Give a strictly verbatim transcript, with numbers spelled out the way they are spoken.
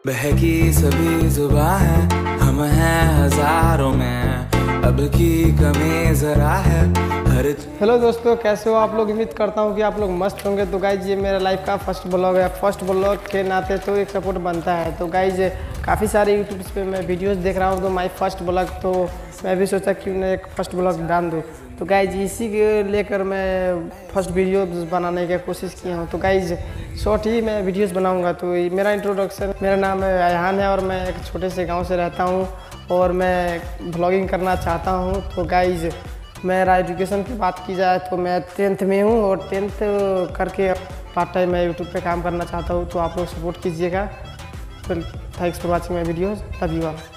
बहकी सभी जुबां है, हम हैं हजारों में, अब की कमी जरा है हर। हेलो दोस्तों, कैसे हो आप लोग। उम्मीद करता हूँ कि आप लोग मस्त होंगे। तो गाइज ये मेरा लाइफ का फर्स्ट ब्लॉग है। फर्स्ट ब्लॉग के नाते तो एक सपोर्ट बनता है। तो गाइज काफ़ी सारे यूट्यूब पे मैं वीडियोस देख रहा हूँ, तो माई फर्स्ट ब्लॉग, तो मैं भी सोचा क्यों ना एक फर्स्ट ब्लॉग डाल दूँ। तो गाइज इसी के लेकर मैं फर्स्ट वीडियो बनाने की कोशिश किया हूँ। तो गाइज शॉर्ट ही मैं वीडियोस बनाऊंगा। तो मेरा इंट्रोडक्शन, मेरा नाम है अयहान है और मैं एक छोटे से गांव से रहता हूँ और मैं ब्लॉगिंग करना चाहता हूँ। तो गाइज मेरा एजुकेशन की बात की जाए तो मैं टेंथ में हूँ और टेंथ करके पार्ट टाइम मैं यूट्यूब पे काम करना चाहता हूँ। तो आप लोग सपोर्ट कीजिएगा। तो thanks for watching my videos. Love you all.